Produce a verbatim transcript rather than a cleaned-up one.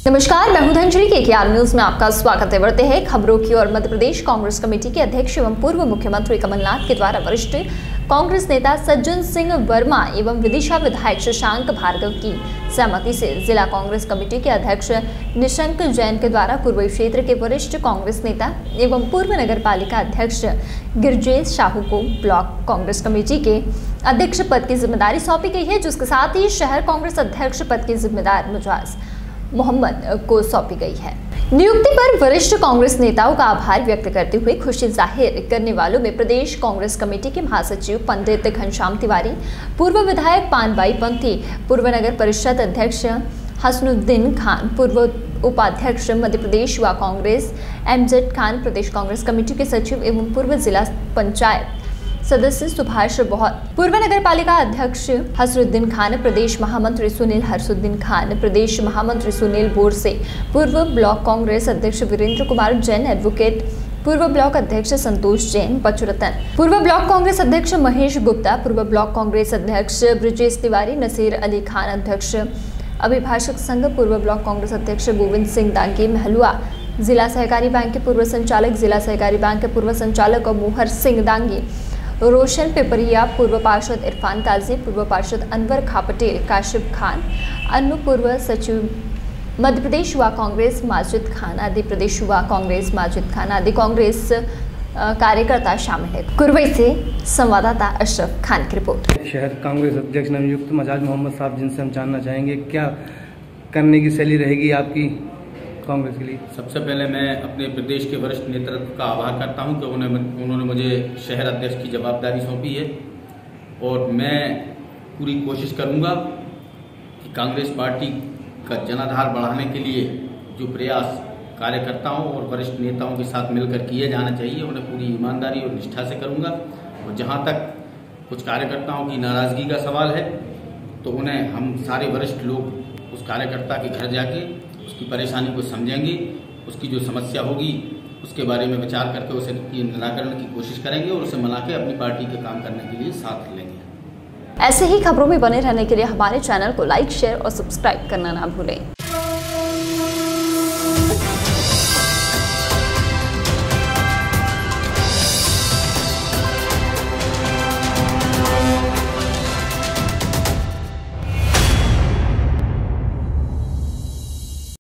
नमस्कार, मैं हूं धनश्री के केआर न्यूज में आपका स्वागत है। बढ़ते हैं खबरों की ओर। मध्य प्रदेश कांग्रेस कमेटी के अध्यक्ष एवं पूर्व मुख्यमंत्री कमलनाथ के द्वारा वरिष्ठ कांग्रेस नेता सज्जन सिंह वर्मा एवं विदिशा विधायक शशांक भार्गव की सहमति से जिला कांग्रेस कमेटी के अध्यक्ष निशंक जैन के द्वारा पूर्वी क्षेत्र के वरिष्ठ कांग्रेस नेता एवं पूर्व नगर पालिका अध्यक्ष गिरजेश साहू को ब्लॉक कांग्रेस कमेटी के अध्यक्ष पद की जिम्मेदारी सौंपी गई है, जिसके साथ ही शहर कांग्रेस अध्यक्ष पद की जिम्मेदार मुजाज मोहम्मद को सौंपी गई है। नियुक्ति पर वरिष्ठ कांग्रेस नेताओं का आभार व्यक्त करते हुए खुशी जाहिर करने वालों में प्रदेश कांग्रेस कमेटी के महासचिव पंडित घनश्याम तिवारी, पूर्व विधायक पानबाई पंथी, पूर्व नगर परिषद अध्यक्ष हसनुद्दीन खान, पूर्व उपाध्यक्ष मध्य प्रदेश युवा कांग्रेस एमजेड खान, प्रदेश कांग्रेस कमेटी के सचिव एवं पूर्व जिला पंचायत सदस्य सुभाष बहुत, पूर्व नगर पालिका अध्यक्ष हसरुद्दीन खान, प्रदेश महामंत्री सुनील हरसुद्दीन खान, प्रदेश महामंत्री सुनील बोरसे, पूर्व ब्लॉक कांग्रेस अध्यक्ष वीरेंद्र कुमार जैन, एडवोकेट पूर्व ब्लॉक अध्यक्ष संतोष जैन, पचुरतन, पूर्व ब्लॉक कांग्रेस अध्यक्ष महेश गुप्ता, पूर्व ब्लॉक कांग्रेस अध्यक्ष ब्रजेश तिवारी, नसीर अली खान, अध्यक्ष अभिभाषक संघ, पूर्व ब्लॉक कांग्रेस अध्यक्ष गोविंद सिंह दांगी महलुआ, जिला सहकारी बैंक के पूर्व संचालक, जिला सहकारी बैंक के पूर्व संचालक मोहर सिंह दांगी, रोशन पिपरिया, पूर्व पार्षद इरफान काजी, पूर्व पार्षद अनवर खा पटेल, काशिफ खान, अन्नू पूर्व सचिव मध्य प्रदेश युवा कांग्रेस माजिद खान आदि, प्रदेश युवा कांग्रेस माजिद खान आदि कांग्रेस कार्यकर्ता शामिल है। कुरवई से संवाददाता अशरफ खान की रिपोर्ट। शहर कांग्रेस अध्यक्ष नवनियुक्त मुजाज मोहम्मद साहब, जिनसे हम जानना चाहेंगे क्या करने की शैली रहेगी आपकी कांग्रेस के लिए। सबसे पहले मैं अपने प्रदेश के वरिष्ठ नेतृत्व का आभार करता हूं कि उन्होंने उन्होंने मुझे शहर अध्यक्ष की जवाबदारी सौंपी है और मैं पूरी कोशिश करूंगा कि कांग्रेस पार्टी का जनाधार बढ़ाने के लिए जो प्रयास कार्यकर्ताओं और वरिष्ठ नेताओं के साथ मिलकर किए जाना चाहिए, उन्हें पूरी ईमानदारी और निष्ठा से करूंगा। और जहां तक कुछ कार्यकर्ताओं की नाराजगी का सवाल है तो उन्हें हम सारे वरिष्ठ लोग उस कार्यकर्ता के घर जाके उसकी परेशानी को समझेंगे, उसकी जो समस्या होगी उसके बारे में विचार करके उसे निराकरण की कोशिश करेंगे और उसे मना के अपनी पार्टी के काम करने के लिए साथ लेंगे। ऐसे ही खबरों में बने रहने के लिए हमारे चैनल को लाइक, शेयर और सब्सक्राइब करना ना भूलें।